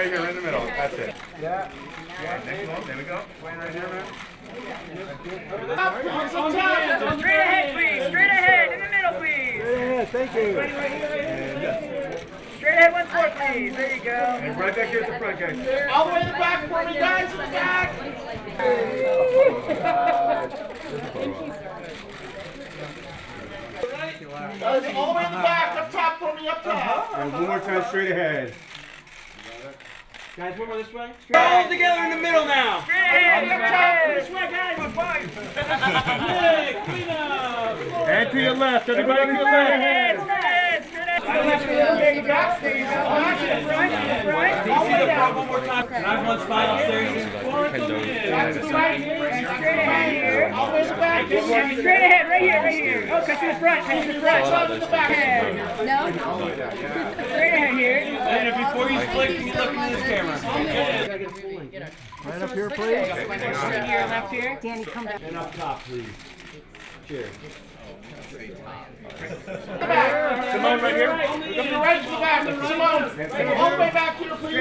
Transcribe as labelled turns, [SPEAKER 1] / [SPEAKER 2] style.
[SPEAKER 1] right here, right in the middle. That's it.
[SPEAKER 2] Yeah.
[SPEAKER 1] Yeah, next one. There we go. Right here, man.
[SPEAKER 3] Straight ahead, please. Straight ahead. In the middle, please.
[SPEAKER 2] Straight ahead. Thank you.
[SPEAKER 3] Straight ahead once more, please. There you go.
[SPEAKER 1] And right back here at the front, guys.
[SPEAKER 3] All the way to the back for me, guys. In the back.
[SPEAKER 2] Guys, all the way in the back. Up top for me. Up top.
[SPEAKER 1] And one more time, straight ahead.
[SPEAKER 2] Guys, one more this way.
[SPEAKER 4] All together in the middle now.
[SPEAKER 3] Straight ahead.
[SPEAKER 2] This way, guys.
[SPEAKER 4] Clean up.
[SPEAKER 1] And to your left. Everybody to your left.
[SPEAKER 4] Can you see the front one more time? Can I have one spot upstairs?
[SPEAKER 3] Straight ahead, right here. Oh, cut to the front, cut to the front. To the back. No? Straight ahead here.
[SPEAKER 4] And before you split, can you look into this camera?
[SPEAKER 2] Right up here, please.
[SPEAKER 3] Here, left here.
[SPEAKER 5] Danny, come back.
[SPEAKER 2] And up top, please. Cheers.
[SPEAKER 1] Simone, right here.
[SPEAKER 2] Come to the right to the back. Simone. All the way back here, please.